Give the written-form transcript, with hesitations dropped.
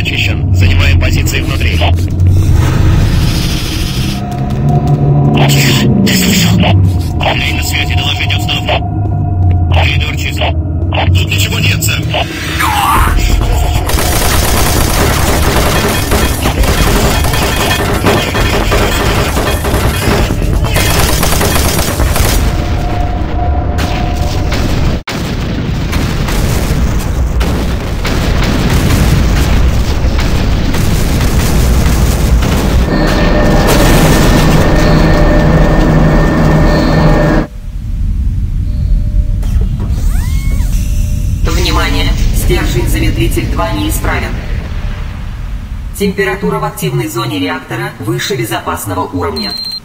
зачищен. Занимаем позиции внутри. Тихо, ты слышал? Андрей на связи, доложить обстановку. Коридор чист. Тут ничего нет, сэр. Внимание! Стержень-замедлитель 2 неисправен. Температура в активной зоне реактора выше безопасного уровня.